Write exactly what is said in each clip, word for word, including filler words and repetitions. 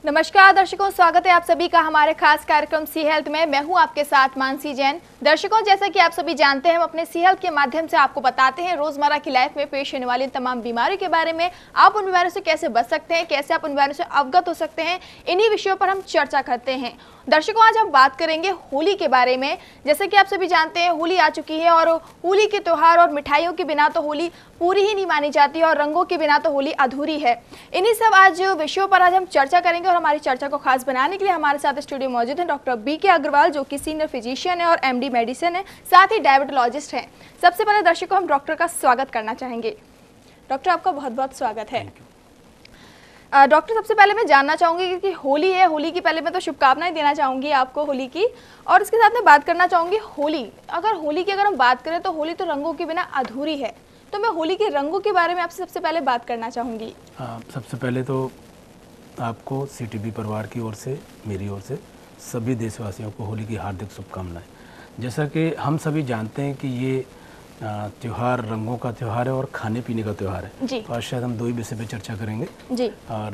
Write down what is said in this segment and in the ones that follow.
नमस्कार दर्शकों, स्वागत है आप सभी का हमारे खास कार्यक्रम सी हेल्थ में। मैं हूं आपके साथ मानसी जैन। दर्शकों, जैसा कि आप सभी जानते हैं, हम अपने सी हेल्थ के माध्यम से आपको बताते हैं रोजमर्रा की लाइफ में पेश होने वाली तमाम बीमारियों के बारे में। आप उन बीमारियों से कैसे बच सकते हैं, कैसे आप उन बीमारियों से अवगत हो सकते हैं, इन्हीं विषयों पर हम चर्चा करते हैं। दर्शकों, आज हम बात करेंगे होली के बारे में। जैसे कि आप सभी जानते हैं, होली आ चुकी है और होली के त्योहार और मिठाइयों के बिना तो होली पूरी ही नहीं मानी जाती और रंगों के बिना तो होली अधूरी है। इन्हीं सब आज विषयों पर आज हम चर्चा करेंगे और हमारी चर्चा को खास बनाने के लिए हमारे साथ स्टूडियो मौजूद हैं डॉक्टर बी के अग्रवाल, जो कि सीनियर फिजिशियन है और एमडी मेडिसिन है, साथ ही डायबिटोलॉजिस्ट हैं। सबसे पहले दर्शकों, हम डॉक्टर का स्वागत करना चाहेंगे। डॉक्टर, आपका बहुत बहुत स्वागत है। डॉक्टर, सबसे पहले मैं जानना चाहूँगी कि होली है, होली की पहले मैं तो शुभकामनाएं देना चाहूँगी आपको होली की, और इसके साथ मैं बात करना चाहूँगी होली। अगर होली की अगर हम बात करें तो होली तो रंगों के बिना अधूरी है, तो मैं होली के रंगों के बारे में आपसे सबसे पहले बात करना चाहूँगी। सबसे पहले तो आपको सीटीबी परिवार की ओर से, मेरी ओर से सभी देशवासियों को होली की हार्दिक शुभकामनाएं। जैसा कि हम सभी जानते हैं कि ये त्यौहार रंगों का त्यौहार है और खाने पीने का त्यौहार है जी। तो आज शायद हम दो ही विषय पे चर्चा करेंगे जी। और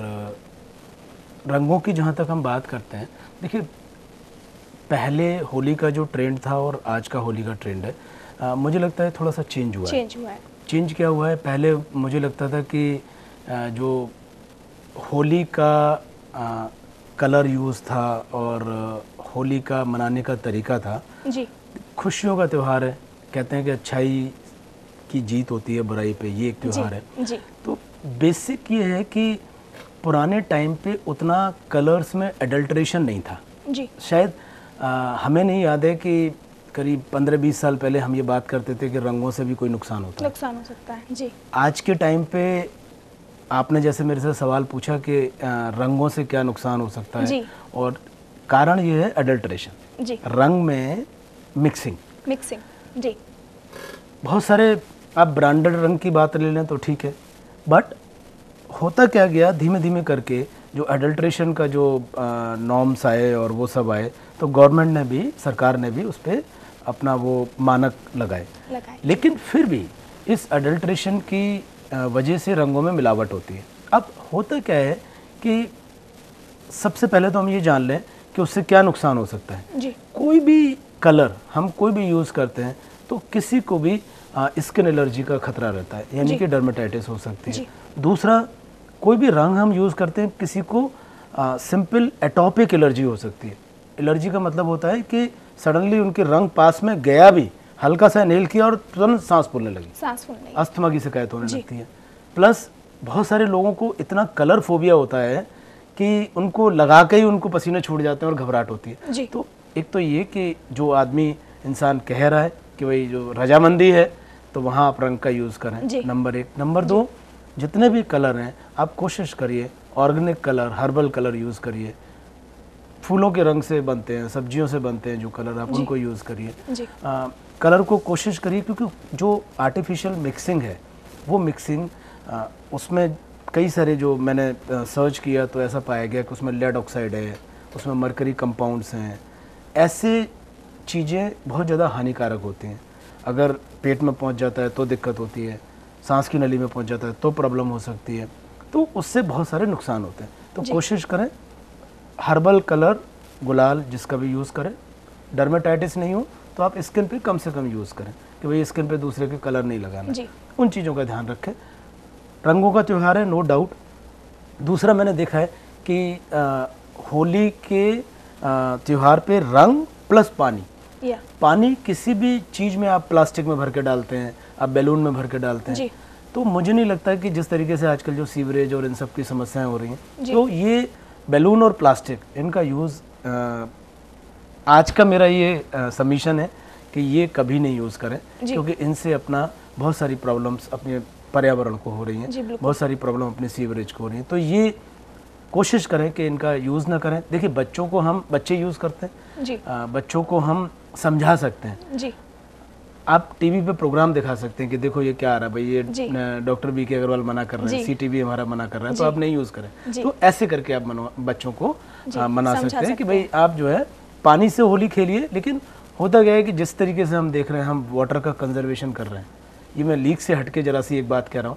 रंगों की जहाँ तक हम बात करते हैं, देखिए पहले होली का जो ट्रेंड था और आज का होली का ट्रेंड है, आ, मुझे लगता है थोड़ा सा चेंज हुआ चेंज हुआ है। चेंज क्या हुआ है, पहले मुझे लगता था कि आ, जो होली का आ, कलर यूज़ था और होली का मनाने का तरीका था जी। खुशियों का त्यौहार है, कहते हैं कि अच्छाई की जीत होती है बुराई पे, ये एक त्यौहार है जी। तो बेसिक ये है कि पुराने टाइम पे उतना कलर्स में एडल्ट्रेशन नहीं था जी। शायद आ, हमें नहीं याद है कि करीब पंद्रह बीस साल पहले हम ये बात करते थे कि रंगों से भी कोई नुकसान होता है नुकसान हो सकता है जी। आज के टाइम पे आपने जैसे मेरे से सवाल पूछा कि रंगों से क्या नुकसान हो सकता है जी। और कारण ये है एडल्ट्रेशन जी। रंग में मिक्सिंग मिक्सिंग जी। बहुत सारे आप ब्रांडेड रंग की बात ले लें तो ठीक है, बट होता क्या गया धीमे धीमे करके जो एडल्ट्रेशन का जो नॉर्म्स आए और वो सब आए, तो गवर्नमेंट ने भी, सरकार ने भी उस पर अपना वो मानक लगाए लगाए लेकिन फिर भी इस एडल्ट्रेशन की वजह से रंगों में मिलावट होती है। अब होता क्या है कि सबसे पहले तो हम ये जान लें कि उससे क्या नुकसान हो सकता है जी। कोई भी कलर हम कोई भी यूज़ करते हैं तो किसी को भी स्किन एलर्जी का खतरा रहता है, यानी कि डर्मेटाइटिस हो सकती है। दूसरा, कोई भी रंग हम यूज़ करते हैं, किसी को सिंपल एटॉपिक एलर्जी हो सकती है। एलर्जी का मतलब होता है कि सडनली उनके रंग पास में गया भी, हल्का सा इनहेल किया और तुरंत सांस फूलने लगी, सांस फूलने लगी, अस्थमा की शिकायत होने लगती है। प्लस बहुत सारे लोगों को इतना कलर फोबिया होता है कि उनको लगा के ही उनको पसीने छूट जाते हैं और घबराहट होती है। तो एक तो ये कि जो आदमी इंसान कह रहा है कि भाई जो रजामंदी है तो वहाँ आप रंग का यूज़ करें, नंबर एक। नंबर दो, जितने भी कलर हैं आप कोशिश करिए organic colour, herbal colour use करिए। फूलों के रंग से बनते हैं, सब्जियों से बनते हैं जो कलर, आप उनको यूज़ करिए। कलर को कोशिश करिए, क्योंकि जो आर्टिफिशियल मिक्सिंग है वो मिक्सिंग आ, उसमें कई सारे, जो मैंने आ, सर्च किया तो ऐसा पाया गया कि उसमें लेड ऑक्साइड है, उसमें मरकरी कंपाउंड्स हैं। ऐसे चीज़ें बहुत ज़्यादा हानिकारक होती हैं। अगर पेट में पहुंच जाता है तो दिक्कत होती है, सांस की नली में पहुंच जाता है तो प्रॉब्लम हो सकती है, तो उससे बहुत सारे नुकसान होते हैं। तो कोशिश करें हर्बल कलर, गुलाल जिसका भी यूज़ करें। डर्मेटाइटिस नहीं हो तो आप स्किन पे कम से कम यूज़ करें कि भाई स्किन पे दूसरे के कलर नहीं लगाना, उन चीज़ों का ध्यान रखें। रंगों का त्यौहार है, नो डाउट। दूसरा, मैंने देखा है कि आ, होली के त्यौहार पे रंग प्लस पानी, पानी किसी भी चीज़ में आप प्लास्टिक में भर के डालते हैं, आप बैलून में भर के डालते हैं, तो मुझे नहीं लगता कि जिस तरीके से आजकल जो सीवरेज और इन सब की समस्याएं हो रही हैं, तो ये बैलून और प्लास्टिक, इनका यूज़ आज का मेरा ये सबमिशन है कि ये कभी नहीं यूज़ करें, क्योंकि इनसे अपना बहुत सारी प्रॉब्लम्स अपने पर्यावरण को हो रही हैं, बहुत सारी प्रॉब्लम अपने सीवरेज को हो रही हैं। तो ये कोशिश करें कि इनका यूज़ ना करें। देखिए, बच्चों को हम, बच्चे यूज़ करते हैं जी। आ, बच्चों को हम समझा सकते हैं जी। आप टीवी पे प्रोग्राम दिखा सकते हैं कि देखो ये क्या आ रहा है भाई, ये डॉक्टर बी के अग्रवाल मना कर रहे हैं, सीटीवी हमारा मना कर रहा है, तो आप नहीं यूज़ करें। तो ऐसे करके आप बच्चों को आ, मना सकते हैं कि भाई आप जो है पानी से होली खेलिए। लेकिन होता गया है कि जिस तरीके से हम देख रहे हैं, हम वाटर का कंजर्वेशन कर रहे हैं। ये मैं लीक से हटके जरा सी एक बात कह रहा हूँ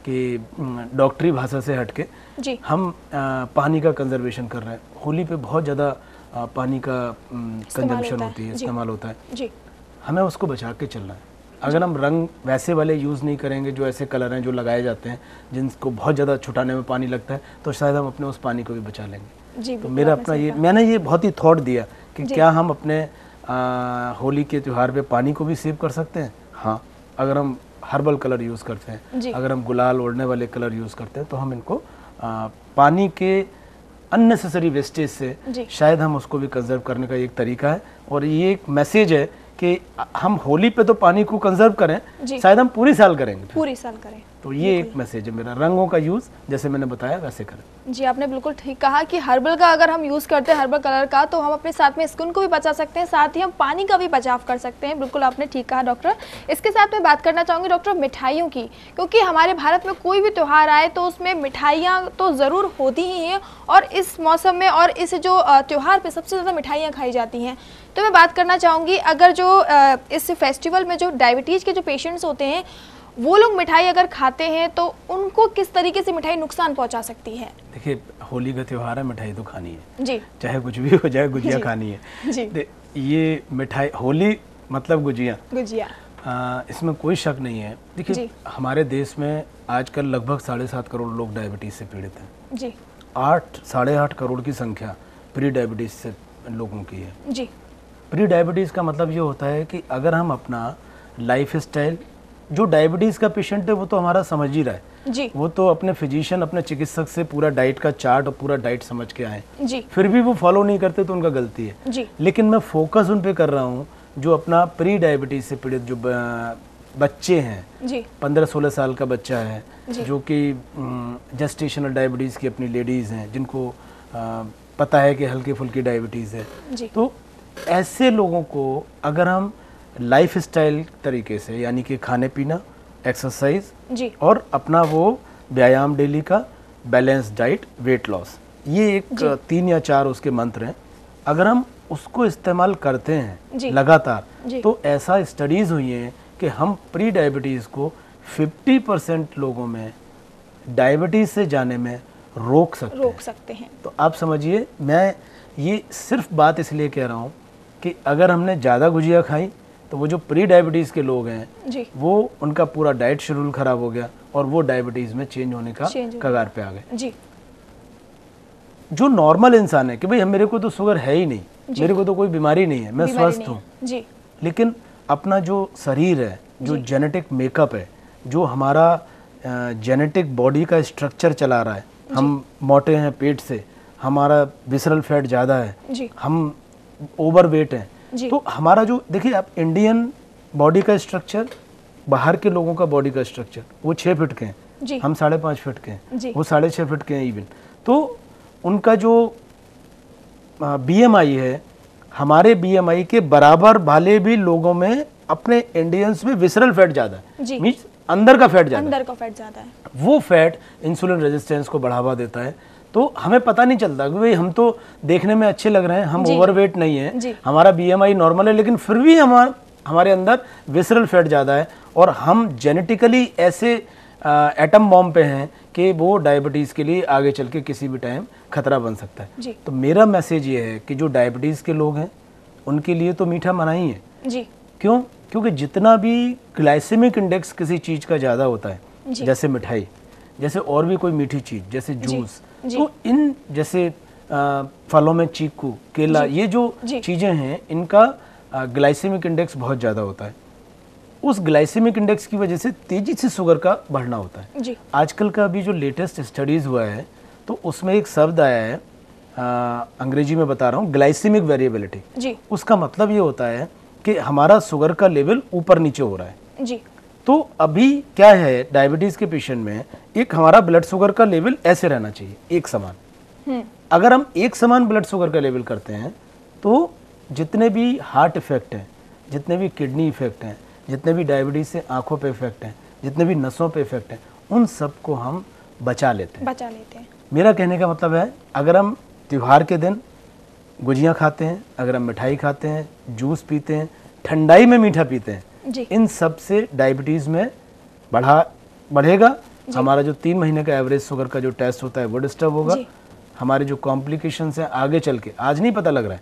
कि डॉक्टरी भाषा से हटके जी हम आ, पानी का कंजर्वेशन कर रहे हैं। होली पे बहुत ज़्यादा पानी का कंजम्पशन होती है, इस्तेमाल होता है जी। हमें उसको बचा के चलना है। अगर हम रंग वैसे वाले यूज़ नहीं करेंगे जो ऐसे कलर हैं जो लगाए जाते हैं जिनको बहुत ज़्यादा छुटाने में पानी लगता है, तो शायद हम अपने उस पानी को भी बचा लेंगे। जी, तो मेरा अपना ये मैंने ये बहुत ही थॉट दिया कि क्या हम अपने आ, होली के त्यौहार पे पानी को भी सेव कर सकते हैं। हाँ, अगर हम हर्बल कलर यूज़ करते हैं, अगर हम गुलाल ओढ़ने वाले कलर यूज़ करते हैं, तो हम इनको आ, पानी के अननेसेसरी वेस्टेज से शायद हम उसको भी कंजर्व करने का एक तरीका है। और ये एक मैसेज है कि हम होली पे तो पानी को कंजर्व करें, शायद हम पूरी साल करेंगे, पूरी साल करें। तो ये एक मैसेज है मेरा। रंगों का यूज़ जैसे मैंने बताया वैसे करें। जी, आपने बिल्कुल ठीक कहा कि हर्बल का अगर हम यूज़ करते हैं, हर्बल कलर का, तो हम अपने साथ में स्किन को भी बचा सकते हैं, साथ ही हम पानी का भी बचाव कर सकते हैं। बिल्कुल आपने ठीक कहा डॉक्टर। इसके साथ मैं बात करना चाहूँगी डॉक्टर मिठाइयों की, क्योंकि हमारे भारत में कोई भी त्यौहार आए तो उसमें मिठाइयाँ तो ज़रूर होती ही हैं, और इस मौसम में और इस जो त्यौहार पर सबसे ज़्यादा मिठाइयाँ खाई जाती हैं। तो मैं बात करना चाहूँगी, अगर जो इस फेस्टिवल में जो डायबिटीज़ के जो पेशेंट्स होते हैं वो लोग मिठाई अगर खाते हैं तो उनको किस तरीके से मिठाई नुकसान पहुंचा सकती है? देखिए, होली का त्यौहार है, मिठाई तो खानी है जी, चाहे कुछ भी हो जाए, गुजिया खानी है जी। ये मिठाई, होली मतलब गुजिया गुजिया आ, इसमें कोई शक नहीं है। देखिए, हमारे देश में आजकल लगभग साढ़े सात करोड़ लोग डायबिटीज से पीड़ित हैं जी। आठ साढ़े आठ करोड़ की संख्या प्री डायबिटीज से लोगों की है जी। प्री डायबिटीज का मतलब ये होता है कि अगर हम अपना लाइफ स्टाइल, जो डायबिटीज़ का पेशेंट है वो तो हमारा समझ ही रहा है जी, वो तो अपने फिजिशियन, अपने चिकित्सक से पूरा डाइट का चार्ट और पूरा डाइट समझ के आए जी, फिर भी वो फॉलो नहीं करते तो उनका गलती है जी। लेकिन मैं फोकस उन पे कर रहा हूँ जो अपना प्री डायबिटीज से पीड़ित जो बच्चे हैं, पंद्रह सोलह साल का बच्चा है जो कि जेस्टेशनल डायबिटीज़ की अपनी लेडीज़ हैं जिनको आ, पता है कि हल्की फुल्की डायबिटीज़ है, तो ऐसे लोगों को अगर हम लाइफ स्टाइल तरीके से, यानी कि खाने पीना, एक्सरसाइज और अपना वो व्यायाम डेली का, बैलेंस डाइट, वेट लॉस, ये एक तीन या चार उसके मंत्र हैं, अगर हम उसको इस्तेमाल करते हैं लगातार तो ऐसा स्टडीज़ हुई हैं कि हम प्री डायबिटीज़ को पचास परसेंट लोगों में डायबिटीज़ से जाने में रोक सकते रोक सकते हैं। तो आप समझिए, मैं ये सिर्फ बात इसलिए कह रहा हूँ कि अगर हमने ज़्यादा गुजिया खाई तो वो जो प्री डायबिटीज़ के लोग हैं जी, वो उनका पूरा डाइट शेड्यूल खराब हो गया और वो डायबिटीज़ में चेंज होने का कगार पे आ गए जी। जो नॉर्मल इंसान है कि भाई हम, मेरे को तो शुगर है ही नहीं, मेरे को तो कोई बीमारी नहीं है, मैं स्वस्थ हूँ, लेकिन अपना जो शरीर है, जो जेनेटिक मेकअप है, जो हमारा जेनेटिक बॉडी का स्ट्रक्चर चला रहा है, हम मोटे हैं पेट से, हमारा विसरल फैट ज़्यादा है, हम ओवरवेट हैं, तो हमारा जो, देखिए आप, इंडियन बॉडी का स्ट्रक्चर, बाहर के लोगों का बॉडी का स्ट्रक्चर, वो छः फीट के हैं, हम साढ़े पाँच फीट के हैं, वो साढ़े छः फीट के हैं इवन, तो उनका जो बीएमआई है हमारे बीएमआई के बराबर वाले भी लोगों में, अपने इंडियंस में विसरल फैट ज़्यादा है, मीन्स अंदर का फैट ज़्यादा अंदर का फैट ज़्यादा है, वो फैट इंसुलिन रेजिस्टेंस को बढ़ावा देता है। तो हमें पता नहीं चलता कि भाई हम तो देखने में अच्छे लग रहे हैं, हम ओवरवेट नहीं है, हमारा बीएमआई नॉर्मल है, लेकिन फिर भी हमारा हमारे अंदर विसरल फैट ज़्यादा है और हम जेनेटिकली ऐसे एटम बॉम्ब पे हैं कि वो डायबिटीज़ के लिए आगे चल के किसी भी टाइम खतरा बन सकता है। तो मेरा मैसेज ये है कि जो डायबिटीज़ के लोग हैं उनके लिए तो मीठा मना ही है जी। क्यों? क्योंकि जितना भी ग्लाइसेमिक इंडेक्स किसी चीज़ का ज़्यादा होता है, जैसे मिठाई, जैसे और भी कोई मीठी चीज़, जैसे जूस, तो इन जैसे आ, फलों में चीकू, केला, ये जो चीज़ें हैं इनका ग्लाइसेमिक इंडेक्स बहुत ज़्यादा होता है। उस ग्लाइसेमिक इंडेक्स की वजह से तेज़ी से शुगर का बढ़ना होता है जी। आजकल का अभी जो लेटेस्ट स्टडीज़ हुआ है तो उसमें एक शब्द आया है, आ, अंग्रेजी में बता रहा हूँ, ग्लाइसेमिक वेरिएबिलिटी। उसका मतलब ये होता है कि हमारा शुगर का लेवल ऊपर नीचे हो रहा है जी। तो अभी क्या है, डायबिटीज़ के पेशेंट में एक हमारा ब्लड शुगर का लेवल ऐसे रहना चाहिए, एक समान। अगर हम एक समान ब्लड शुगर का लेवल करते हैं तो जितने भी हार्ट इफेक्ट हैं, जितने भी किडनी इफेक्ट हैं, जितने भी डायबिटीज़ से आंखों पे इफेक्ट हैं, जितने भी नसों पे इफेक्ट हैं, उन सबको हम बचा लेते हैं बचा लेते हैं मेरा कहने का मतलब है, अगर हम त्यौहार के दिन गुजियाँ खाते हैं, अगर हम मिठाई खाते हैं, जूस पीते हैं, ठंडाई में मीठा पीते हैं, इन सब से डायबिटीज़ में बढ़ा बढ़ेगा हमारा जो तीन महीने का एवरेज शुगर का जो टेस्ट होता है वो डिस्टर्ब होगा, हमारे जो कॉम्प्लिकेशंस हैं आगे चल के, आज नहीं पता लग रहा है,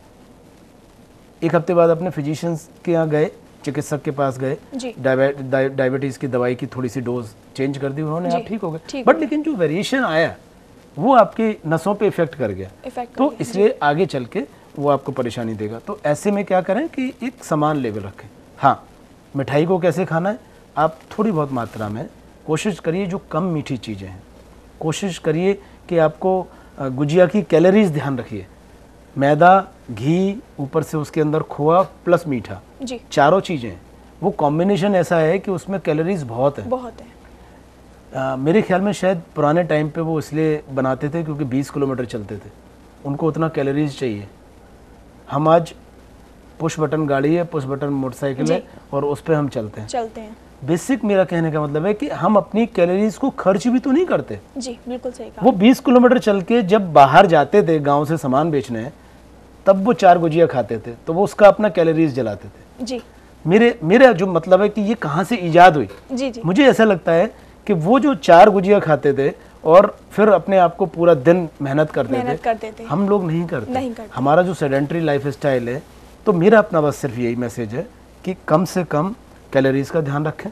एक हफ्ते बाद अपने फिजिशियंस के यहाँ गए, चिकित्सक के पास गए, डायबिटीज़ की दवाई की थोड़ी सी डोज चेंज कर दी उन्होंने, आप ठीक हो गए, बट लेकिन जो वेरिएशन आया वो आपकी नसों पे इफेक्ट कर गया, तो इसलिए आगे चल के वो आपको परेशानी देगा। तो ऐसे में क्या करें कि एक समान लेवल रखें। हाँ, मिठाई को कैसे खाना है, आप थोड़ी बहुत मात्रा में कोशिश करिए, जो कम मीठी चीज़ें हैं कोशिश करिए कि आपको गुजिया की कैलोरीज ध्यान रखिए, मैदा, घी, ऊपर से उसके अंदर खोआ प्लस मीठा, जी चारों चीज़ें, वो कॉम्बिनेशन ऐसा है कि उसमें कैलोरीज बहुत है बहुत है। आ, मेरे ख्याल में शायद पुराने टाइम पे वो इसलिए बनाते थे क्योंकि बीस किलोमीटर चलते थे, उनको उतना कैलोरीज चाहिए। हम आज पुश बटन गाड़ी है, पुश बटन मोटरसाइकिल है और उस पर हम चलते हैं चलते हैं बेसिक मेरा कहने का मतलब है कि हम अपनी कैलोरीज को खर्च भी तो नहीं करते। जी बिल्कुल सही कहा। वो बीस किलोमीटर चल के जब बाहर जाते थे गांव से सामान बेचने, तब वो चार गुजिया खाते थे तो वो उसका अपना कैलोरीज जलाते थे। जी मेरे मेरा जो मतलब है कि ये कहाँ से इजाद हुई, जी जी मुझे ऐसा लगता है कि वो जो चार गुजिया खाते थे और फिर अपने आप को पूरा दिन मेहनत करते मेहनत थे, करते थे, हम लोग नहीं करते, नहीं करते। हमारा जो सेडेंटरी लाइफ स्टाइल है, तो मेरा अपना बस सिर्फ यही मैसेज है कि कम से कम कैलोरीज का ध्यान रखें,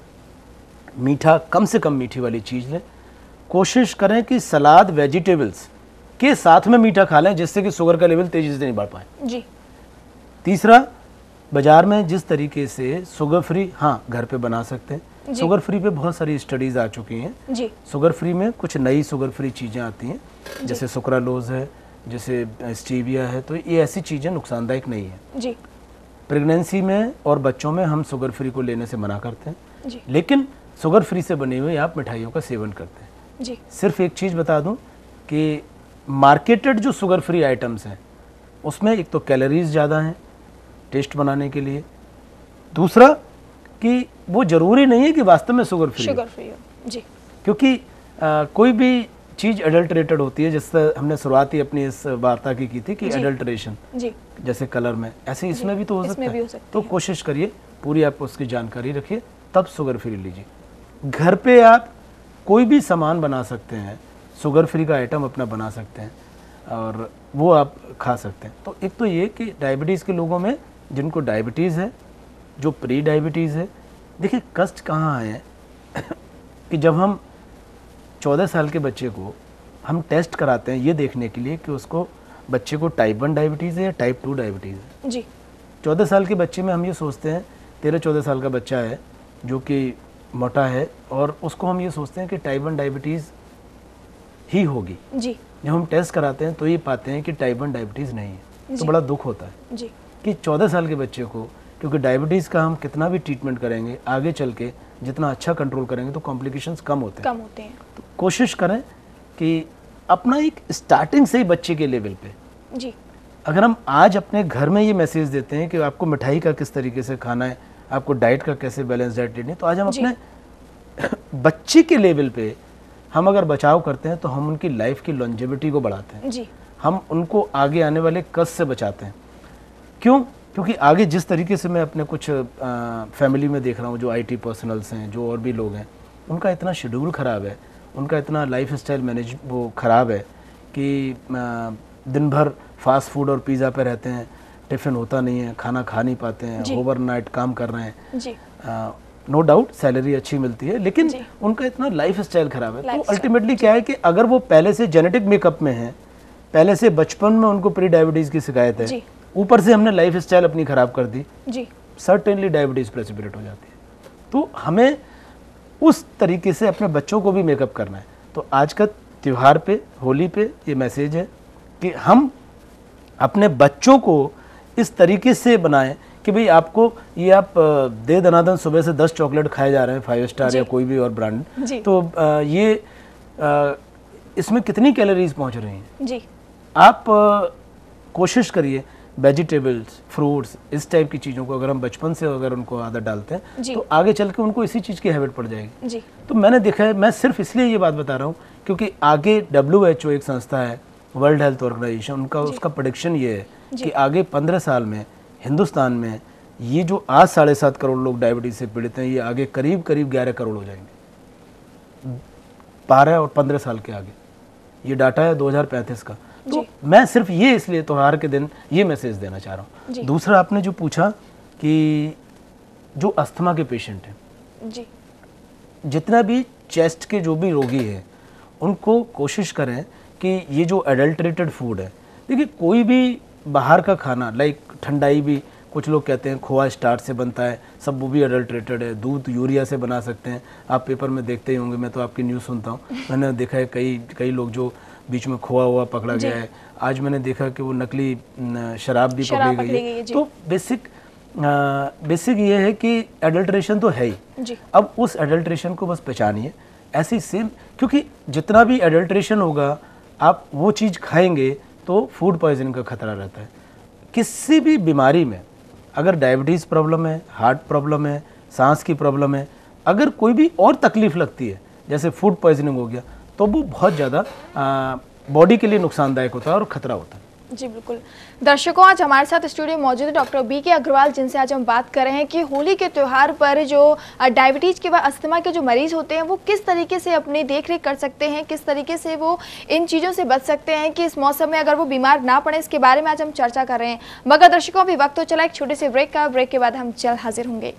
मीठा कम से कम मीठी वाली चीज़ लें, कोशिश करें कि सलाद वेजिटेबल्स के साथ में मीठा खा लें जिससे कि शुगर का लेवल तेजी से नहीं बढ़ पाए। जी तीसरा, बाजार में जिस तरीके से शुगर फ्री, हाँ घर पे बना सकते हैं, शुगर फ्री पे बहुत सारी स्टडीज आ चुकी हैं। जी शुगर फ्री में कुछ नई शुगर फ्री चीज़ें आती हैं, जैसे सुक्रालोज है, जैसे स्टीविया है, तो ये ऐसी चीज़ें नुकसानदायक नहीं है। जी प्रेगनेंसी में और बच्चों में हम शुगर फ्री को लेने से मना करते हैं, जी लेकिन शुगर फ्री से बनी हुई आप मिठाइयों का सेवन करते हैं। जी सिर्फ एक चीज़ बता दूं कि मार्केटेड जो शुगर फ्री आइटम्स हैं उसमें एक तो कैलोरीज ज़्यादा हैं टेस्ट बनाने के लिए, दूसरा कि वो ज़रूरी नहीं है कि वास्तव में शुगर फ्री शुगर फ्री हो। जी क्योंकि आ, कोई भी चीज़ एडल्टरेटेड होती है, जिससे हमने शुरुआत ही अपनी इस वार्ता की की थी कि एडल्टरेशन, जी जैसे कलर में, ऐसे इसमें भी तो हो सकता है। तो कोशिश करिए पूरी आप उसकी जानकारी रखिए, तब शुगर फ्री लीजिए। घर पे आप कोई भी सामान बना सकते हैं, शुगर फ्री का आइटम अपना बना सकते हैं और वो आप खा सकते हैं। तो एक तो ये कि डायबिटीज़ के लोगों में जिनको डायबिटीज़ है, जो प्री डायबिटीज़ है, देखिए कष्ट कहाँ है कि जब हम चौदह साल के बच्चे को हम टेस्ट कराते हैं ये देखने के लिए कि उसको बच्चे को टाइप वन डायबिटीज़ है या टाइप टू डायबिटीज़ है। जी चौदह साल के बच्चे में हम ये सोचते हैं, तेरह चौदह साल का बच्चा है जो कि मोटा है और उसको हम ये सोचते हैं कि टाइप वन डायबिटीज़ ही होगी। जी जब हम टेस्ट कराते हैं तो ये पाते हैं कि टाइप वन डायबिटीज़ नहीं है, तो बड़ा दुख होता है जी कि चौदह साल के बच्चे को, क्योंकि डायबिटीज़ का हम कितना भी ट्रीटमेंट करेंगे आगे चल के जितना अच्छा कंट्रोल करेंगे तो कॉम्प्लिकेशंस कम होते हैं कम होते हैं तो कोशिश करें कि अपना एक स्टार्टिंग से ही बच्चे के लेवल पे, जी अगर हम आज अपने घर में ये मैसेज देते हैं कि आपको मिठाई का किस तरीके से खाना है, आपको डाइट का कैसे बैलेंस डाइट लेनी है, तो आज हम अपने बच्चे के लेवल पे हम अगर बचाव करते हैं तो हम उनकी लाइफ की लॉन्जेविटी को बढ़ाते हैं। जी हम उनको आगे आने वाले कष्ट से बचाते हैं। क्यों? क्योंकि आगे जिस तरीके से मैं अपने कुछ आ, फैमिली में देख रहा हूँ, जो आईटी पर्सनल्स हैं, जो और भी लोग हैं, उनका इतना शेड्यूल ख़राब है, उनका इतना लाइफ स्टाइल मैनेज वो ख़राब है कि आ, दिन भर फास्ट फूड और पिज़्ज़ा पे रहते हैं, टिफ़िन होता नहीं है, खाना खा नहीं पाते हैं, ओवरनाइट काम कर रहे हैं। जी नो डाउट सैलरी अच्छी मिलती है, लेकिन उनका इतना लाइफ स्टाइल ख़राब है। तो अल्टीमेटली क्या है कि अगर वो पहले से जेनेटिक मेकअप में है, पहले से बचपन में उनको प्री डायबिटीज़ की शिकायत है, ऊपर से हमने लाइफ स्टाइल अपनी ख़राब कर दी, जी सर्टेनली डायबिटीज़ प्रेसिपिटेट हो जाती है। तो हमें उस तरीके से अपने बच्चों को भी मेकअप करना है। तो आज का त्यौहार पे, होली पे ये मैसेज है कि हम अपने बच्चों को इस तरीके से बनाएं कि भाई आपको ये आप दे दनादन सुबह से दस चॉकलेट खाए जा रहे हैं, फाइव स्टार या कोई भी और ब्रांड, तो ये इसमें कितनी कैलोरीज पहुंच रही हैं। जी आप कोशिश करिए वेजिटेबल्स, फ्रूट्स, इस टाइप की चीज़ों को अगर हम बचपन से अगर उनको आदत डालते हैं तो आगे चल के उनको इसी चीज़ की हैबिट पड़ जाएगी। जी तो मैंने देखा है, मैं सिर्फ इसलिए ये बात बता रहा हूँ क्योंकि आगे डब्ल्यू एच ओ एक संस्था है, वर्ल्ड हेल्थ ऑर्गेनाइजेशन, उनका उसका प्रेडिक्शन ये है कि आगे पंद्रह साल में हिंदुस्तान में ये जो आज साढ़े सात करोड़ लोग डायबिटीज़ से पीड़ित हैं, ये आगे करीब करीब ग्यारह करोड़ हो जाएंगे। बारह और पंद्रह साल के आगे। ये डाटा है दो हज़ार पैंतीस का। तो मैं सिर्फ ये इसलिए त्योहार के दिन ये मैसेज देना चाह रहा हूँ। दूसरा, आपने जो पूछा कि जो अस्थमा के पेशेंट हैं जी, जितना भी चेस्ट के जो भी रोगी हैं उनको कोशिश करें कि ये जो एडल्ट्रेटेड फूड है, देखिए कोई भी बाहर का खाना, लाइक ठंडाई भी कुछ लोग कहते हैं खोआ स्टार्च से बनता है, सब वो भी एडल्ट्रेटेड है। दूध यूरिया से बना सकते हैं, आप पेपर में देखते ही होंगे, मैं तो आपकी न्यूज़ सुनता हूँ, मैंने देखा है कई कई लोग जो बीच में खोआ हुआ पकड़ा गया है। आज मैंने देखा कि वो नकली शराब भी पकड़ी गई है। तो बेसिक बेसिक ये है कि एडल्ट्रेशन तो है ही। अब उस एडल्ट्रेशन को बस पहचानिए, ऐसी सेम, क्योंकि जितना भी एडल्ट्रेशन होगा आप वो चीज़ खाएंगे तो फूड पॉइजनिंग का खतरा रहता है। किसी भी बीमारी में, अगर डायबिटीज़ प्रॉब्लम है, हार्ट प्रॉब्लम है, सांस की प्रॉब्लम है, अगर कोई भी और तकलीफ लगती है जैसे फूड पॉइजनिंग हो गया, तो वो बहुत ज़्यादा बॉडी के लिए नुकसानदायक होता है और ख़तरा होता है। जी बिल्कुल। दर्शकों, आज हमारे साथ स्टूडियो में मौजूद है डॉक्टर बी के अग्रवाल, जिनसे आज हम बात कर रहे हैं कि होली के त्यौहार पर जो डायबिटीज़ के व अस्थमा के जो मरीज़ होते हैं वो किस तरीके से अपनी देख रेख कर सकते हैं, किस तरीके से वो इन चीज़ों से बच सकते हैं कि इस मौसम में अगर वो बीमार ना पड़े, इसके बारे में आज हम चर्चा कर रहे हैं। मगर दर्शकों, अभी वक्त तो चला एक छोटे से ब्रेक का, ब्रेक के बाद हम जल्द हाजिर होंगे।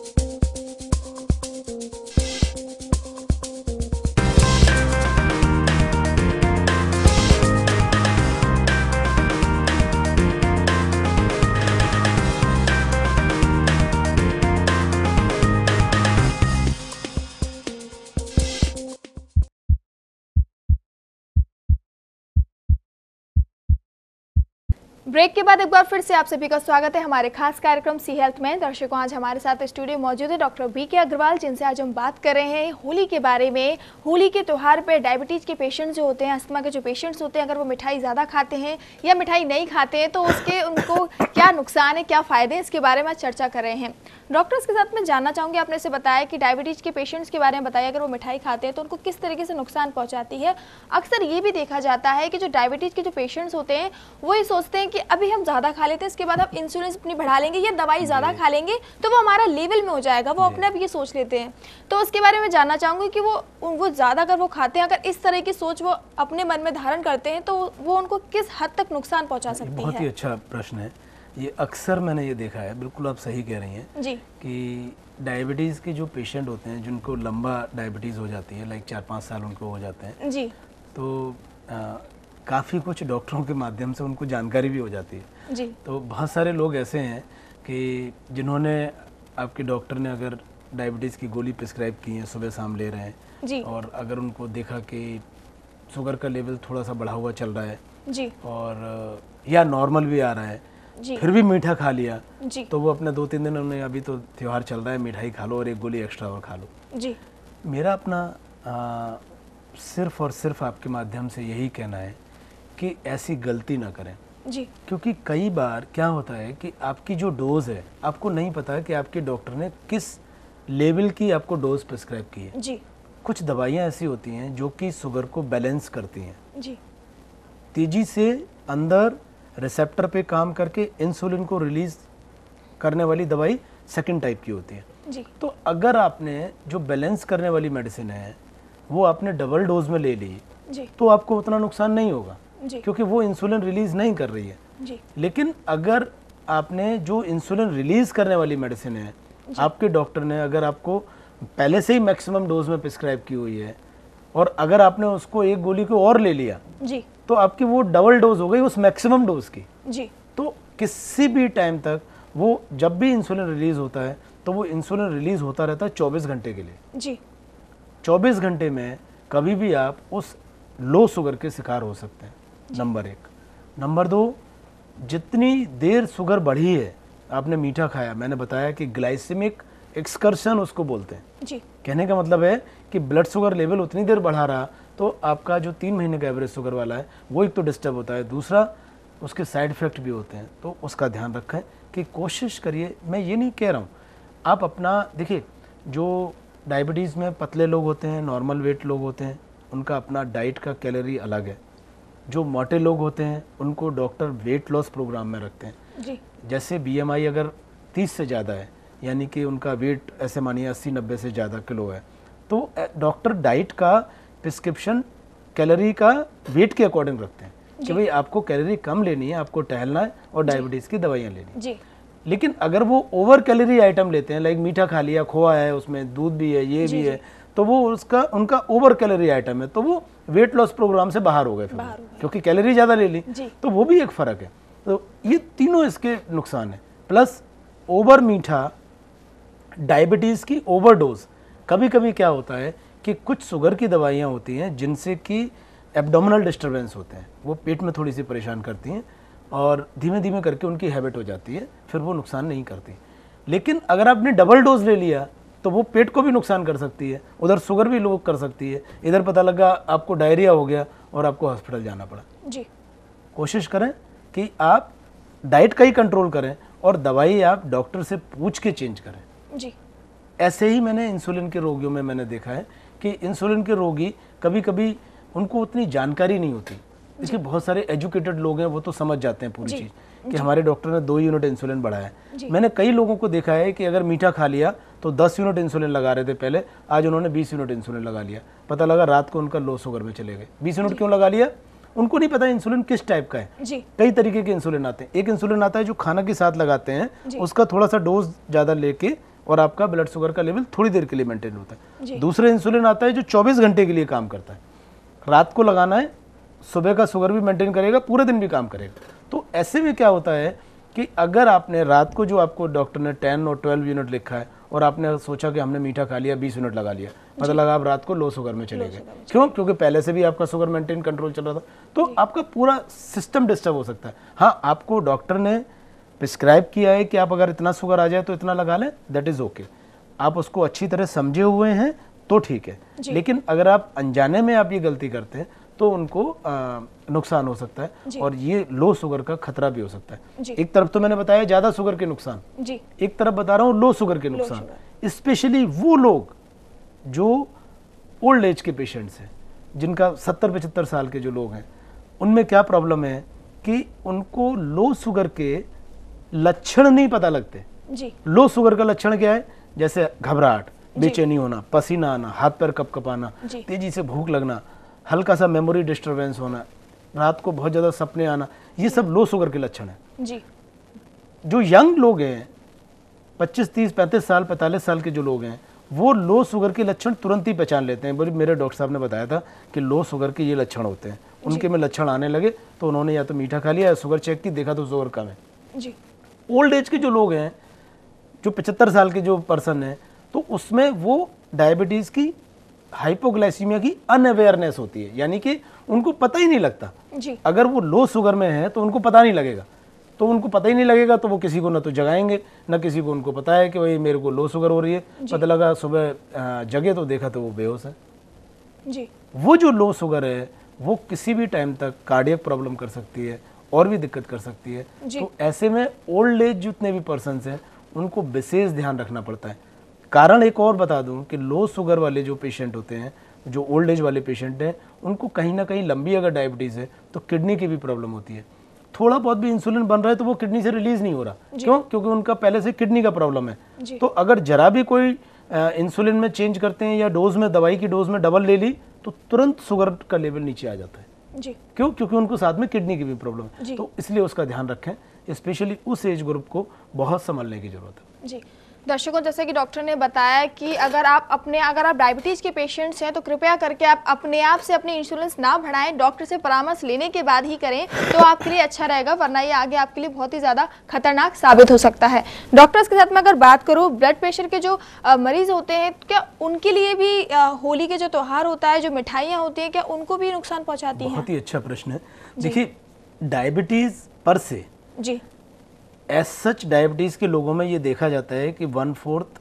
ब्रेक के बाद एक बार फिर से आप सभी का स्वागत है हमारे खास कार्यक्रम सी हेल्थ में। दर्शकों, आज हमारे साथ स्टूडियो मौजूद है डॉक्टर बी के अग्रवाल, जिनसे आज हम बात कर रहे हैं होली के बारे में। होली के त्यौहार पे डायबिटीज़ के पेशेंट्स जो होते हैं, अस्थमा के जो पेशेंट्स होते हैं, अगर वो मिठाई ज़्यादा खाते हैं या मिठाई नहीं खाते हैं तो उसके उनको क्या नुकसान है, क्या फ़ायदे हैं, इसके बारे में चर्चा कर रहे हैं। डॉक्टर्स के साथ मैं जानना चाहूँगी, आपने से बताया कि डायबिटीज़ के पेशेंट्स के बारे में बताया, अगर वो मिठाई खाते हैं तो उनको किस तरीके से नुकसान पहुँचाती है। अक्सर ये भी देखा जाता है कि जो डायबिटीज़ के जो पेशेंट्स होते हैं वो ये सोचते हैं कि अभी हम ज़्यादा खा लेते हैं, इसके बाद हम इंसुलिन अपनी बढ़ा लेंगे या दवाई ज़्यादा खा लेंगे तो वो हमारा लेवल में हो जाएगा, वो अपने आप ये सोच लेते हैं। तो उसके बारे में जानना चाहूँगी कि वो वो ज़्यादा अगर वो खाते हैं, अगर इस तरह की सोच वो अपने मन में धारण करते हैं तो वो उनको किस हद तक नुकसान पहुँचा सकती है। बहुत ही अच्छा प्रश्न है ये। अक्सर मैंने ये देखा है, बिल्कुल आप सही कह रही हैं जी, कि डायबिटीज़ के जो पेशेंट होते हैं जिनको लंबा डायबिटीज़ हो जाती है, लाइक चार पाँच साल उनको हो जाते हैं जी, तो काफ़ी कुछ डॉक्टरों के माध्यम से उनको जानकारी भी हो जाती है जी। तो बहुत सारे लोग ऐसे हैं कि जिन्होंने, आपके डॉक्टर ने अगर डायबिटीज़ की गोली प्रिस्क्राइब की है, सुबह शाम ले रहे हैं जी, और अगर उनको देखा कि शुगर का लेवल थोड़ा सा बढ़ा हुआ चल रहा है जी, और या नॉर्मल भी आ रहा है जी, फिर भी मीठा खा लिया जी, तो वो अपने दो तीन दिन उन्होंने, अभी तो त्यौहार चल रहा है, मिठाई खा लो और एक गोली एक्स्ट्रा और खा लो जी। मेरा अपना आ, सिर्फ और सिर्फ आपके माध्यम से यही कहना है कि ऐसी गलती ना करें जी, क्योंकि कई बार क्या होता है कि आपकी जो डोज है, आपको नहीं पता है कि आपके डॉक्टर ने किस लेवल की आपको डोज प्रिस्क्राइब की है जी। कुछ दवाइयाँ ऐसी होती हैं जो कि शुगर को बैलेंस करती हैं जी, तेजी से अंदर रिसेप्टर पे काम करके इंसुलिन को रिलीज करने वाली दवाई सेकंड टाइप की होती है जी। तो अगर आपने जो बैलेंस करने वाली मेडिसिन है वो आपने डबल डोज में ले ली जी, तो आपको उतना नुकसान नहीं होगा जी, क्योंकि वो इंसुलिन रिलीज नहीं कर रही है जी। लेकिन अगर आपने जो इंसुलिन रिलीज करने वाली मेडिसिन है, आपके डॉक्टर ने अगर आपको पहले से ही मैक्सिमम डोज में प्रिस्क्राइब की हुई है और अगर आपने उसको एक गोली को और ले लिया जी, तो आपकी वो डबल डोज हो गई उस मैक्सिमम डोज की जी। तो किसी भी टाइम तक वो, जब भी इंसुलिन रिलीज होता है तो वो इंसुलिन रिलीज होता रहता है चौबीस घंटे के लिए जी। चौबीस घंटे में कभी भी आप उस लो शुगर के शिकार हो सकते हैं, नंबर एक। नंबर दो, जितनी देर शुगर बढ़ी है, आपने मीठा खाया, मैंने बताया कि ग्लाइसेमिक एक्सकर्शन उसको बोलते हैं जी। कहने का मतलब है कि ब्लड शुगर लेवल उतनी देर बढ़ा रहा तो आपका जो तीन महीने का एवरेज शुगर वाला है वो एक तो डिस्टर्ब होता है, दूसरा उसके साइड इफ़ेक्ट भी होते हैं। तो उसका ध्यान रखें कि कोशिश करिए, मैं ये नहीं कह रहा हूँ, आप अपना देखिए, जो डायबिटीज़ में पतले लोग होते हैं, नॉर्मल वेट लोग होते हैं, उनका अपना डाइट का कैलोरी अलग है। जो मोटे लोग होते हैं उनको डॉक्टर वेट लॉस प्रोग्राम में रखते हैं जी। जैसे बीएमआई अगर तीस से ज़्यादा है, यानी कि उनका वेट ऐसे मानिए अस्सी नब्बे से ज़्यादा किलो है, तो डॉक्टर डाइट का प्रिस्क्रिप्शन कैलोरी का वेट के अकॉर्डिंग रखते हैं कि भाई आपको कैलोरी कम लेनी है, आपको टहलना है और डायबिटीज़ की दवाइयाँ लेनी है। लेकिन अगर वो ओवर कैलोरी आइटम लेते हैं, लाइक मीठा खा लिया, खोआ है, उसमें दूध भी है, ये भी है, तो वो उसका उनका ओवर कैलोरी आइटम है, तो वो वेट लॉस प्रोग्राम से बाहर हो गए फिर, क्योंकि कैलोरी ज़्यादा ले ली, तो वो भी एक फ़र्क है। तो ये तीनों इसके नुकसान है। प्लस ओवर मीठा, डायबिटीज़ की ओवरडोज। कभी कभी क्या होता है कि कुछ शुगर की दवाइयाँ होती हैं जिनसे कि एब्डोमिनल डिस्टर्बेंस होते हैं, वो पेट में थोड़ी सी परेशान करती हैं और धीमे धीमे करके उनकी हैबिट हो जाती है, फिर वो नुकसान नहीं करती। लेकिन अगर आपने डबल डोज ले लिया तो वो पेट को भी नुकसान कर सकती है, उधर शुगर भी लो कर सकती है, इधर पता लगा आपको डायरिया हो गया और आपको हॉस्पिटल जाना पड़ा। जी कोशिश करें कि आप डाइट का ही कंट्रोल करें और दवाई आप डॉक्टर से पूछ के चेंज करें। जी ऐसे ही मैंने इंसुलिन के रोगियों में मैंने देखा है कि इंसुलिन के रोगी कभी कभी उनको उतनी जानकारी नहीं होती। देखिए बहुत सारे एजुकेटेड लोग हैं, वो तो समझ जाते हैं पूरी चीज़ कि हमारे डॉक्टर ने दो यूनिट इंसुलिन बढ़ाया है। मैंने कई लोगों को देखा है कि अगर मीठा खा लिया तो दस यूनिट इंसुलिन लगा रहे थे पहले, आज उन्होंने बीस यूनिट इंसुलिन लगा लिया, पता लगा रात को उनका लो शुगर में चले गए। बीस यूनिट क्यों लगा लिया? उनको नहीं पता इंसुलिन किस टाइप का है। जी। कई तरीके के इंसुलिन आते हैं। एक इंसुलिन आता है जो खाना के साथ लगाते हैं, उसका थोड़ा सा डोज ज़्यादा लेके और आपका ब्लड शुगर का लेवल थोड़ी देर के लिए मेंटेन होता है। दूसरा इंसुलिन आता है जो चौबीस घंटे के लिए काम करता है, रात को लगाना है, सुबह का शुगर भी मेंटेन करेगा, पूरे दिन भी काम करेगा। तो ऐसे में क्या होता है कि अगर आपने रात को जो आपको डॉक्टर ने टेन और ट्वेल्व यूनिट लिखा है और आपने सोचा कि हमने मीठा खा लिया, बीस यूनिट लगा लिया, पता लगा आप रात को लो शुगर में चले गए। क्यों? क्योंकि पहले से भी आपका शुगर मेंटेन कंट्रोल चल रहा था। तो आपका पूरा सिस्टम डिस्टर्ब हो सकता है। हाँ, आपको डॉक्टर ने प्रिस्क्राइब किया है कि आप अगर इतना शुगर आ जाए तो इतना लगा लें, दैट इज़ ओके। आप उसको अच्छी तरह समझे हुए हैं तो ठीक है। लेकिन अगर आप अनजाने में आप ये गलती करते हैं तो उनको आ, नुकसान हो सकता है और ये लो शुगर का खतरा भी हो सकता है। एक तरफ तो मैंने बताया ज्यादा शुगर के नुकसान, जी। एक तरफ बता रहा हूँ लो शुगर के नुकसान। स्पेशली वो लोग जो ओल्ड एज के पेशेंट्स हैं, जिनका सत्तर पचहत्तर साल के जो लोग हैं, उनमें क्या प्रॉब्लम है कि उनको लो शुगर के लक्षण नहीं पता लगते। जी। लो शुगर का लक्षण क्या है? जैसे घबराहट, बेचैनी होना, पसीना आना, हाथ पैर कपकपाना, तेजी से भूख लगना, हल्का सा मेमोरी डिस्टरबेंस होना, रात को बहुत ज़्यादा सपने आना, ये सब लो शुगर के लक्षण हैं। जी। जो यंग लोग हैं, पच्चीस तीस पैंतीस साल पैंतालीस साल के जो लोग हैं, वो लो शुगर के लक्षण तुरंत ही पहचान लेते हैं। मेरे डॉक्टर साहब ने बताया था कि लो शुगर के ये लक्षण होते हैं। उनके में लक्षण आने लगे तो उन्होंने या तो मीठा खा लिया या शुगर चेक की, देखा तो शुगर कम है। जी। ओल्ड एज के जो लोग हैं, जो पचहत्तर साल के जो पर्सन है, तो उसमें वो डायबिटीज़ की, हाइपोग्लाइसीमिया की अनअवेयरनेस होती है, यानी कि उनको पता ही नहीं लगता। जी। अगर वो लो शुगर में है तो उनको पता नहीं लगेगा, तो उनको पता ही नहीं लगेगा तो वो किसी को ना तो जगाएंगे, ना किसी को उनको पता है कि भाई मेरे को लो शुगर हो रही है। पता लगा सुबह जगे तो देखा तो वो बेहोश है। जी। वो जो लो शुगर है वो किसी भी टाइम तक कार्डियक प्रॉब्लम कर सकती है और भी दिक्कत कर सकती है। तो ऐसे में ओल्ड एज जितने भी पर्सन हैं उनको विशेष ध्यान रखना पड़ता है। कारण एक और बता दूं कि लो शुगर वाले जो पेशेंट होते हैं, जो ओल्ड एज वाले पेशेंट हैं, उनको कहीं ना कहीं लंबी अगर डायबिटीज़ है तो किडनी की भी प्रॉब्लम होती है। थोड़ा बहुत भी इंसुलिन बन रहा है तो वो किडनी से रिलीज नहीं हो रहा। क्यों? क्योंकि उनका पहले से किडनी का प्रॉब्लम है। तो अगर जरा भी कोई इंसुलिन में चेंज करते हैं या डोज में, दवाई की डोज में डबल ले ली तो तुरंत शुगर का लेवल नीचे आ जाता है। जी। क्यों? क्योंकि उनको साथ में किडनी की भी प्रॉब्लम है। तो इसलिए उसका ध्यान रखें, स्पेशली उस एज ग्रुप को बहुत संभालने की जरूरत है। जी। दर्शकों, जैसे कि डॉक्टर ने बताया कि अगर आप अपने अगर आप डायबिटीज़ के पेशेंट्स हैं तो कृपया करके आप अपने आप से अपनी इंश्योरेंस ना बढ़ाएं, डॉक्टर से परामर्श लेने के बाद ही करें तो आपके लिए अच्छा रहेगा, वरना ये आगे आपके लिए बहुत ही ज़्यादा खतरनाक साबित हो सकता है। डॉक्टर्स के साथ में अगर बात करूँ, ब्लड प्रेशर के जो आ, मरीज होते हैं, क्या उनके लिए भी आ, होली के जो त्यौहार होता है, जो मिठाइयाँ होती हैं, क्या उनको भी नुकसान पहुँचाती हैं? बहुत ही अच्छा प्रश्न है। देखिए, डायबिटीज़ पर से जी एज सच डायबिटीज़ के लोगों में ये देखा जाता है कि वन फोर्थ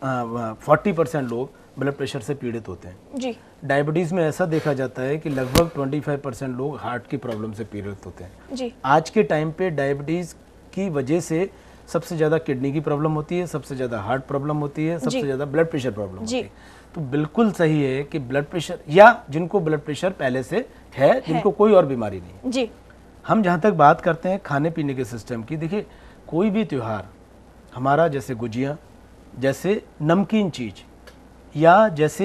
फोर्टी परसेंट लोग ब्लड प्रेशर से पीड़ित होते हैं। जी। डायबिटीज़ में ऐसा देखा जाता है कि लगभग पच्चीस परसेंट लोग हार्ट की प्रॉब्लम से पीड़ित होते हैं। जी। आज के टाइम पे डायबिटीज़ की वजह से सबसे ज़्यादा किडनी की प्रॉब्लम होती है, सबसे ज़्यादा हार्ट प्रॉब्लम होती है, सबसे ज़्यादा ब्लड प्रेशर प्रॉब्लम होती है। तो बिल्कुल सही है कि ब्लड प्रेशर, या जिनको ब्लड प्रेशर पहले से है, जिनको कोई और बीमारी नहीं। जी। हम जहाँ तक बात करते हैं खाने पीने के सिस्टम की, देखिए कोई भी त्यौहार हमारा, जैसे गुजिया, जैसे नमकीन चीज़, या जैसे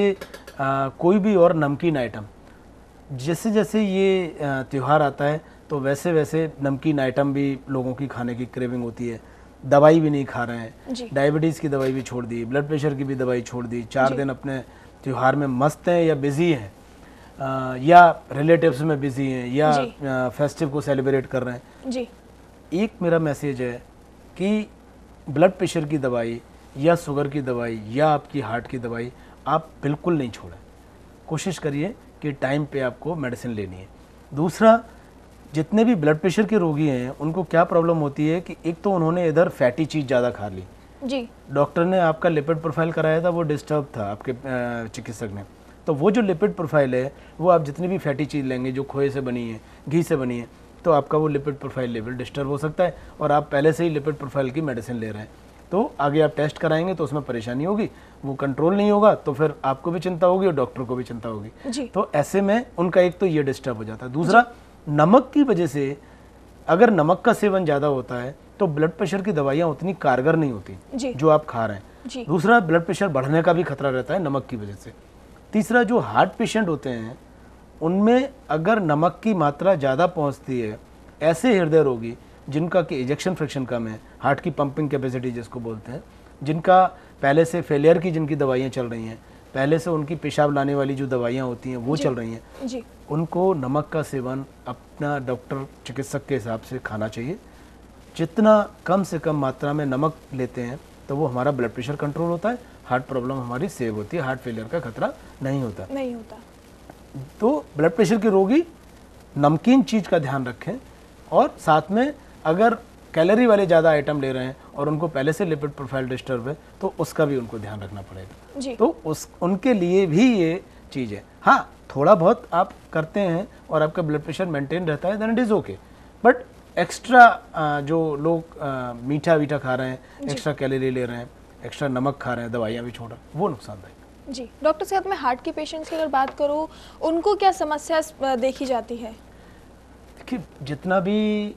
आ, कोई भी और नमकीन आइटम, जैसे जैसे ये त्यौहार आता है तो वैसे वैसे नमकीन आइटम भी लोगों की खाने की क्रेविंग होती है। दवाई भी नहीं खा रहे हैं, डायबिटीज़ की दवाई भी छोड़ दी, ब्लड प्रेशर की भी दवाई छोड़ दी, चार दिन अपने त्यौहार में मस्त हैं या बिज़ी हैं, आ, या रिलेटिव्स में बिज़ी हैं, या फेस्टिव को सेलिब्रेट कर रहे हैं जी। एक मेरा मैसेज है कि ब्लड प्रेशर की दवाई या शुगर की दवाई या आपकी हार्ट की दवाई आप बिल्कुल नहीं छोड़ें। कोशिश करिए कि टाइम पे आपको मेडिसिन लेनी है। दूसरा, जितने भी ब्लड प्रेशर के रोगी हैं उनको क्या प्रॉब्लम होती है कि एक तो उन्होंने इधर फैटी चीज़ ज़्यादा खा ली जी, डॉक्टर ने आपका लिपिड प्रोफाइल कराया था, वो डिस्टर्ब था आपके चिकित्सक ने, तो वो जो लिपिड प्रोफाइल है वो आप जितनी भी फैटी चीज़ लेंगे जो खोए से बनी है, घी से बनी है, तो आपका वो लिपिड प्रोफाइल लेवल डिस्टर्ब हो सकता है और आप पहले से ही लिपिड प्रोफाइल की मेडिसिन ले रहे हैं, तो आगे आप टेस्ट कराएंगे तो उसमें परेशानी होगी, वो कंट्रोल नहीं होगा तो फिर आपको भी चिंता होगी और डॉक्टर को भी चिंता होगी। तो ऐसे में उनका एक तो ये डिस्टर्ब हो जाता है। दूसरा, नमक की वजह से अगर नमक का सेवन ज़्यादा होता है तो ब्लड प्रेशर की दवाइयाँ उतनी कारगर नहीं होती जो आप खा रहे हैं। दूसरा, ब्लड प्रेशर बढ़ने का भी खतरा रहता है नमक की वजह से। तीसरा, जो हार्ट पेशेंट होते हैं उनमें अगर नमक की मात्रा ज़्यादा पहुँचती है, ऐसे हृदय रोगी जिनका कि इजेक्शन फ्रैक्शन कम है, हार्ट की पंपिंग कैपेसिटी जिसको बोलते हैं, जिनका पहले से फेलियर की जिनकी दवाइयाँ चल रही हैं, पहले से उनकी पेशाब लाने वाली जो दवाइयाँ होती हैं वो चल रही हैं जी, उनको नमक का सेवन अपना डॉक्टर चिकित्सक के हिसाब से खाना चाहिए। जितना कम से कम मात्रा में नमक लेते हैं तो वो हमारा ब्लड प्रेशर कंट्रोल होता है, हार्ट प्रॉब्लम हमारी सेव होती है, हार्ट फेलियर का खतरा नहीं होता नहीं होता तो ब्लड प्रेशर के रोगी नमकीन चीज़ का ध्यान रखें, और साथ में अगर कैलोरी वाले ज़्यादा आइटम ले रहे हैं और उनको पहले से लिपिड प्रोफाइल डिस्टर्ब है तो उसका भी उनको ध्यान रखना पड़ेगा जी। तो उस उनके लिए भी ये चीज़ है। हाँ, थोड़ा बहुत आप करते हैं और आपका ब्लड प्रेशर मेंटेन रहता है then it is okay, but extra जो लोग मीठा वीठा खा रहे हैं, एक्स्ट्रा कैलोरी ले रहे हैं, एक्स्ट्रा नमक खा रहे हैं, दवाइयाँ भी छोड़ रहे हैं, वो नुकसानदायक जी। डॉक्टर साहब, मैं हार्ट के पेशेंट्स की अगर बात करूँ, उनको क्या समस्या देखी जाती है? देखिए, जितना भी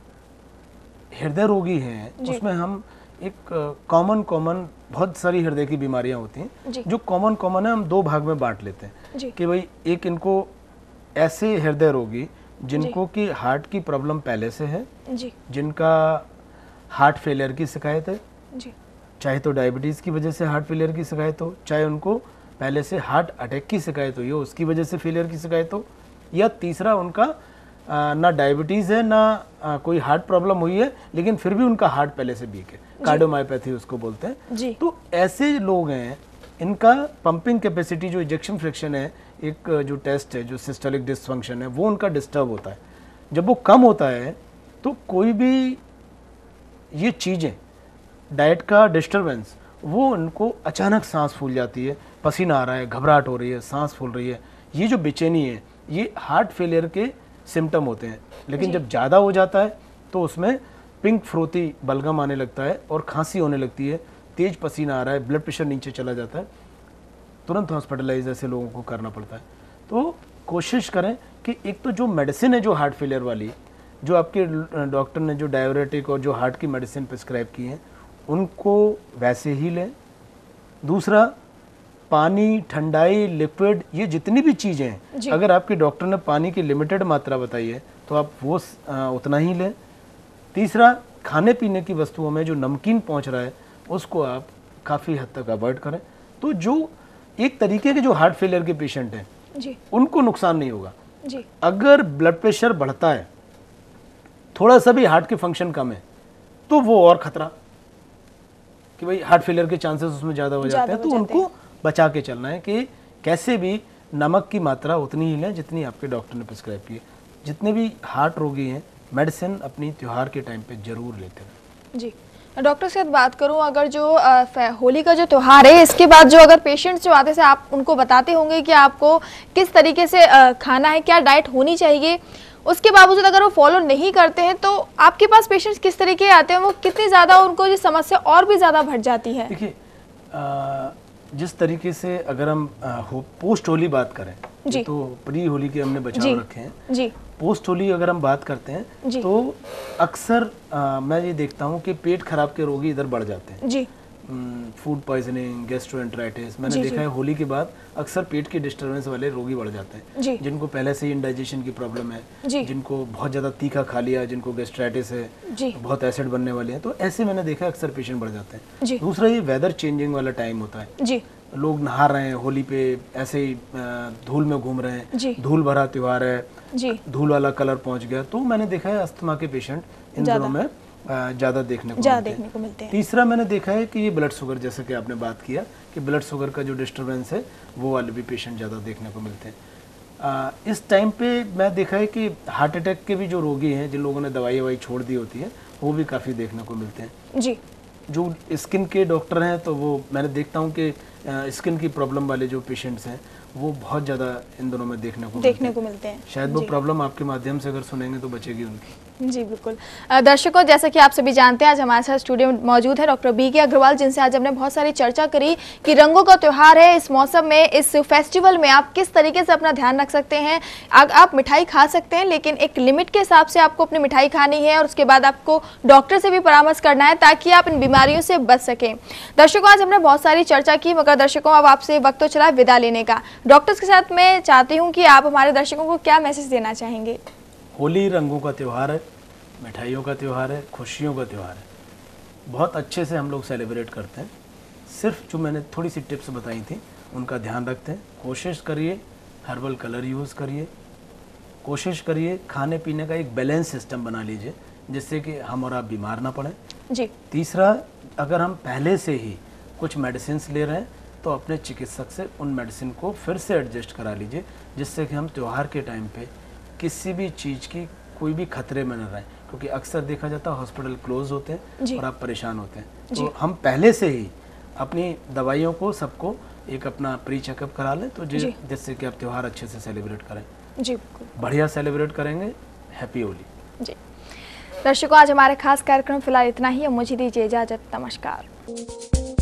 हृदय रोगी हैं उसमें हम एक कॉमन कॉमन बहुत सारी हृदय की बीमारियां होती हैं, जो कॉमन कॉमन है हम दो भाग में बांट लेते हैं कि भाई एक इनको ऐसे हृदय रोगी जिनको कि हार्ट की प्रॉब्लम पहले से है जी, जिनका हार्ट फेलियर की शिकायत है जी, चाहे तो डायबिटीज़ की वजह से हार्ट फेलियर की शिकायत हो, चाहे उनको पहले से हार्ट अटैक की शिकायत हुई हो उसकी वजह से फेलियर की शिकायत हो, या तीसरा उनका आ, ना डायबिटीज़ है ना आ, कोई हार्ट प्रॉब्लम हुई है लेकिन फिर भी उनका हार्ट पहले से वीक है, कार्डियोमायोपैथी उसको बोलते हैं जी। तो ऐसे लोग हैं, इनका पंपिंग कैपेसिटी जो इजेक्शन फ्रैक्शन है, एक जो टेस्ट है जो सिस्टोलिक डिसफंक्शन है, वो उनका डिस्टर्ब होता है। जब वो कम होता है तो कोई भी ये चीज़ें, डाइट का डिस्टर्बेंस, वो उनको अचानक सांस फूल जाती है, पसीना आ रहा है, घबराहट हो रही है, सांस फूल रही है, ये जो बेचैनी है ये हार्ट फेलियर के सिम्टम होते हैं। लेकिन जब ज़्यादा हो जाता है तो उसमें पिंक फ्रोती बलगम आने लगता है और खांसी होने लगती है, तेज पसीना आ रहा है, ब्लड प्रेशर नीचे चला जाता है, तुरंत हॉस्पिटलाइज ऐसे लोगों को करना पड़ता है। तो कोशिश करें कि एक तो जो मेडिसिन है जो हार्ट फेलियर वाली, जो आपके डॉक्टर ने जो डायबिटिक और जो हार्ट की मेडिसिन प्रिस्क्राइब की हैं उनको वैसे ही लें। दूसरा, पानी, ठंडाई, लिक्विड, ये जितनी भी चीज़ें हैं, अगर आपके डॉक्टर ने पानी की लिमिटेड मात्रा बताई है तो आप वो आ, उतना ही लें। तीसरा, खाने पीने की वस्तुओं में जो नमकीन पहुंच रहा है उसको आप काफ़ी हद तक अवॉइड करें। तो जो एक तरीके के जो हार्ट फेलियर के पेशेंट हैं जी, उनको नुकसान नहीं होगा जी। अगर ब्लड प्रेशर बढ़ता है, थोड़ा सा भी हार्ट के फंक्शन कम है, तो वो और खतरा कि भाई हार्ट फेलियर के चांसेस उसमें ज़्यादा हो जाते हैं। तो उनको बचा के चलना है कि कैसे भी नमक की मात्रा उतनी ही लें जितनी आपके डॉक्टर ने प्रिस्क्राइब की है। जितने भी हार्ट रोगी हैं मेडिसिन अपनी त्यौहार के टाइम पे जरूर लेते हैं जी। डॉक्टर से बात करूं, अगर जो आ, होली का जो त्यौहार है इसके बाद जो अगर पेशेंट्स जो आते हैं आप उनको बताते होंगे कि आपको किस तरीके से आ, खाना है, क्या डाइट होनी चाहिए, उसके बावजूद अगर वो फॉलो नहीं करते हैं तो आपके पास पेशेंट्स किस तरीके आते हैं, वो कितनी ज़्यादा उनको ये समस्या और भी ज़्यादा बढ़ जाती है? देखिए, जिस तरीके से अगर हम हो, पोस्ट होली बात करें जी, तो प्री होली के हमने बचाव रखे हैं जी। पोस्ट होली अगर हम बात करते हैं तो अक्सर मैं ये देखता हूँ कि पेट खराब के रोगी इधर बढ़ जाते हैं जी। फूड पॉइजनिंग, गैस्ट्रोएंटराइटिस, मैंने जी, देखा जी। है होली के बाद अक्सर पेट की डिस्टर्बेंस वाले रोगी बढ़ जाते हैं, जी। जिनको पहले से ही इंडाइजेशन की प्रॉब्लम है, जी। जिनको बहुत ज़्यादा तीखा खा लिया, जिनको गैस्ट्राइटिस है, जी। बहुत एसिड बनने वाले हैं, तो ऐसे मैंने देखा है अक्सर पेशेंट बढ़ जाते हैं। जी। दूसरा ये वेदर चेंजिंग वाला टाइम होता है, जी। लोग नहा रहे हैं होली पे, ऐसे ही अ, धूल में घूम रहे हैं, जी। धूल भरा त्योहार है, जी। धूल वाला कलर पहुंच गया, तो मैंने देखा है अस्थमा के पेशेंट इन ज़्यादा। दिनों में अ, ज़्यादा देखने को ज़्यादा मिलते देखने हैं। को मिलते हैं। तीसरा मैंने देखा है कि ये ब्लड शुगर, जैसे कि आपने बात किया कि ब्लड शुगर का जो डिस्टर्बेंस है वो वाले भी पेशेंट ज़्यादा देखने को मिलते हैं। आ, इस टाइम पे मैं देखा है कि हार्ट अटैक के भी जो रोगी हैं, जिन लोगों ने दवाई ववाई छोड़ दी होती है, वो भी काफ़ी देखने को मिलते हैं। जी। जो स्किन के डॉक्टर हैं तो वो मैंने देखता हूँ कि स्किन की प्रॉब्लम वाले जो पेशेंट्स हैं वो बहुत ज़्यादा इन दोनों में देखने को देखने मिलते को हैं। मिलते हैं। शायद वो जी। प्रॉब्लम आपके माध्यम से अगर सुनेंगे तो बचेगी उनकी। जी बिल्कुल। अ, दर्शकों, जैसा कि आप सभी जानते हैं, आज हमारे साथ स्टूडियो में मौजूद है डॉक्टर बी के अग्रवाल, जिनसे आज हमने बहुत सारी चर्चा करी कि रंगों का त्यौहार है, इस मौसम में, इस फेस्टिवल में आप किस तरीके से अपना ध्यान रख सकते हैं। आप, आप मिठाई खा सकते हैं, लेकिन एक लिमिट के हिसाब से आपको अपनी मिठाई खानी है और उसके बाद आपको डॉक्टर से भी परामर्श करना है ताकि आप इन बीमारियों से बच सकें। दर्शकों, आज हमने बहुत सारी चर्चा की, मगर दर्शकों अब आपसे वक्त तो चला विदा लेने का। डॉक्टर्स के साथ मैं चाहती हूँ कि आप हमारे दर्शकों को क्या मैसेज देना चाहेंगे। होली रंगों का त्यौहार है, मिठाइयों का त्यौहार है, खुशियों का त्यौहार है। बहुत अच्छे से हम लोग सेलिब्रेट करते हैं। सिर्फ जो मैंने थोड़ी सी टिप्स बताई थी उनका ध्यान रखते हैं। कोशिश करिए हर्बल कलर यूज़ करिए, कोशिश करिए खाने पीने का एक बैलेंस सिस्टम बना लीजिए जिससे कि हम और आप बीमार ना पड़ें। जी। तीसरा, अगर हम पहले से ही कुछ मेडिसिन ले रहे हैं तो अपने चिकित्सक से उन मेडिसिन को फिर से एडजस्ट करा लीजिए, जिससे कि हम त्यौहार के टाइम पे किसी भी चीज़ की कोई भी खतरे में न रहें, क्योंकि अक्सर देखा जाता है हॉस्पिटल क्लोज होते हैं और आप परेशान होते हैं। तो हम पहले से ही अपनी दवाइयों को सबको एक अपना प्री चेकअप करा लें, तो जिससे कि आप त्यौहार अच्छे से सेलिब्रेट करें। जी, बढ़िया सेलिब्रेट करेंगे। हैप्पी होली। जी दर्शकों, आज हमारे खास कार्यक्रम फिलहाल इतना ही। अब मुझे दीजिए इजाज़त। नमस्कार।